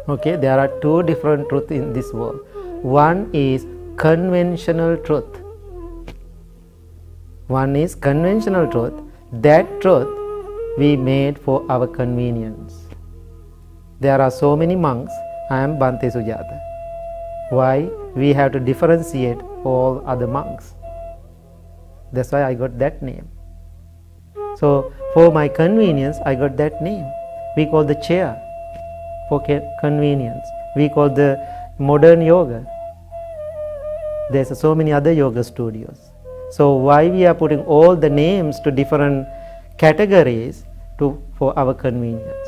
Okay, there are two different truths in this world. One is conventional truth. One is conventional truth. That truth we made for our convenience. There are so many monks. I am Bhante Sujata. Why? We have to differentiate all other monks. That's why I got that name. So, for my convenience, I got that name. We call the chair for convenience. We call the modern yoga. There's so many other yoga studios. So, why we are putting all the names to different categories for our convenience?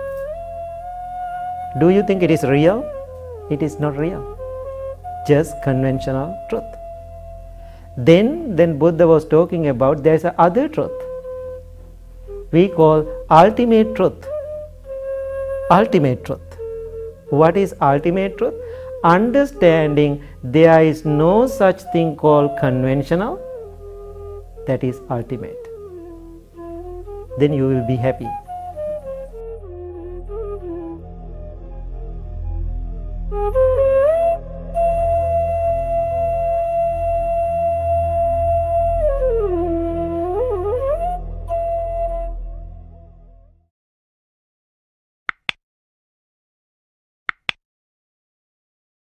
Do you think it is real? It is not real. Just conventional truth. Then Buddha was talking about there's a other truth. We call ultimate truth. Ultimate truth. What is ultimate truth? Understanding there is no such thing called conventional. That is ultimate. Then you will be happy.